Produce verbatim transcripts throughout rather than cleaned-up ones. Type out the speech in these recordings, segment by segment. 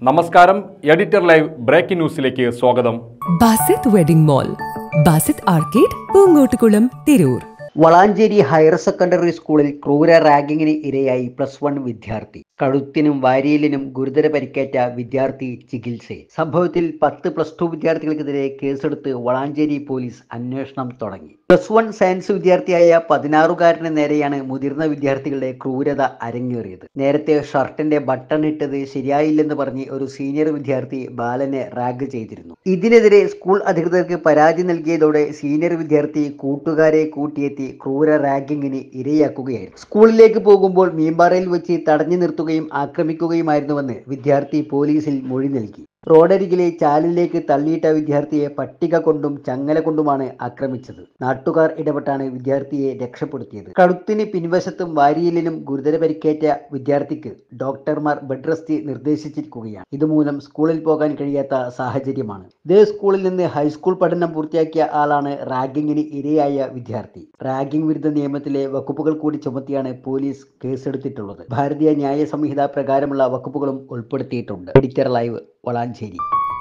നമസ്കാരം, editor live breaking ന്യൂസിലേക്ക് സ്വാഗതം. Basith wedding mall, Basith arcade, Poonkottukulam, Tirur. Valanchery higher secondary സ്കൂളിൽ ക്രൂര റാഗിങ്ങിന് ഇരയായി പ്ലസ് വൺ വിദ്യാർത്ഥി. കഴുത്തിനും വാരിയലിനും ഗുരുതര പരിക്കേറ്റ വിദ്യാർത്ഥി ചികിത്സയിൽ. സംഭവത്തിൽ പത്ത് പ്ലസ് ടു വിദ്യാർത്ഥികൾക്കെതിരെ കേസെടുത്ത് വളാഞ്ചേരി പോലീസ് അന്വേഷണം തുടങ്ങി. പ്ലസ് വൺ സയൻസ് വിദ്യാർത്ഥിയായ പതിനാറുകാരന് നേരെയാണ് മുതിർന്ന വിദ്യാർത്ഥികളുടെ ക്രൂരത അരങ്ങേറിയത്. നേരത്തെ ഷർട്ടിന്റെ ബട്ടൺ ഇട്ടത് ശരിയായില്ലെന്ന് പറഞ്ഞ് ഒരു സീനിയർ വിദ്യാർത്ഥി ബാലനെ റാഗ് ചെയ്തിരുന്നു. ഇതിനെതിരെ സ്കൂൾ അധികൃതർക്ക് പരാതി നൽകിയതോടെ സീനിയർ വിദ്യാർത്ഥി കൂട്ടുകാരെ കൂട്ടിയെത്തി ക്രൂര റാഗിങ്ങിന് ഇരയാക്കുകയായിരുന്നു. സ്കൂളിലേക്ക് പോകുമ്പോൾ മീൻപാറയിൽ വെച്ച് തടഞ്ഞു നിർത്തുകയും ആക്രമിക്കുകയുമായിരുന്നുവെന്ന് വിദ്യാർത്ഥി പോലീസിൽ മൊഴി നൽകി. റോഡരികിലെ ചാലിലേക്ക് തള്ളിയിട്ട വിദ്യാർത്ഥിയെ പട്ടിക കൊണ്ടും ചങ്ങല കൊണ്ടുമാണ് ആക്രമിച്ചത്. നാട്ടുകാർ ഇടപെട്ടാണ് വിദ്യാർത്ഥിയെ രക്ഷപ്പെടുത്തിയത്. കഴുത്തിന് പിൻവശത്തും വാരിയലിനും ഗുരുതര പരിക്കേറ്റ വിദ്യാർത്ഥിക്ക് ഡോക്ടർമാർ ബെഡ് റെസ്റ്റ് നിർദ്ദേശിച്ചിരിക്കുകയാണ്. ഇതുമൂലം സ്കൂളിൽ പോകാൻ കഴിയാത്ത സാഹചര്യമാണ്. ഇതേ സ്കൂളിൽ നിന്ന് ഹൈസ്കൂൾ പഠനം പൂർത്തിയാക്കിയ ആളാണ് റാഗിങ്ങിന് ഇരയായ വിദ്യാർത്ഥി. റാഗിംഗ് വിരുദ്ധ നിയമത്തിലെ വകുപ്പുകൾ കൂടി ചുമത്തിയാണ് പോലീസ് കേസെടുത്തിട്ടുള്ളത്. ഭാരതീയ ന്യായ സംഹിത പ്രകാരമുള്ള വകുപ്പുകളും ഉൾപ്പെടുത്തിയിട്ടുണ്ട്. Editor live, Valanchery.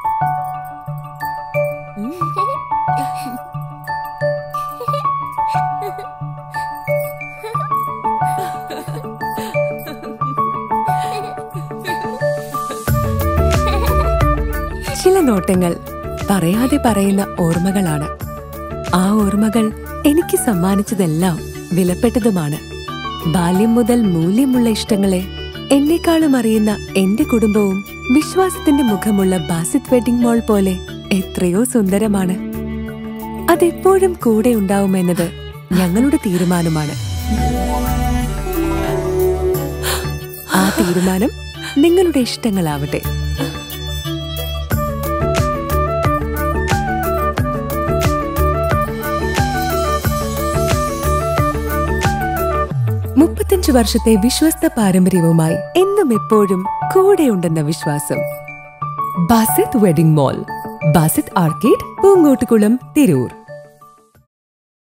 ചില നോട്ടങ്ങൾ പറയാതെ പറയുന്ന ഓർമ്മകളാണ്. ആ ഓർമ്മകൾ എനിക്ക് സമ്മാനിച്ചതെല്ലാം വിലപ്പെട്ടതുമാണ്. ബാല്യം മുതൽ മൂല്യമുള്ള ഇഷ്ടങ്ങളെ എന്നെക്കാളും അറിയുന്ന എന്റെ കുടുംബവും വിശ്വാസത്തിന്റെ മുഖമുള്ള ബാസിത് വെഡിംഗ് മോൾ പോലെ എത്രയോ സുന്ദരമാണ്. അതെപ്പോഴും കൂടെ ഉണ്ടാവുമെന്നത് ഞങ്ങളുടെ തീരുമാനമാണ്. ആ തീരുമാനം നിങ്ങളുടെ ഇഷ്ടങ്ങളാവട്ടെ. മുപ്പത്തഞ്ചു വർഷത്തെ വിശ്വസ്ത പാരമ്പര്യവുമായി എന്നും എപ്പോഴും കൂടെയുണ്ടെന്ന വിശ്വാസം. Basith wedding mall, Basith arcade, Poonkottukulam, Tirur.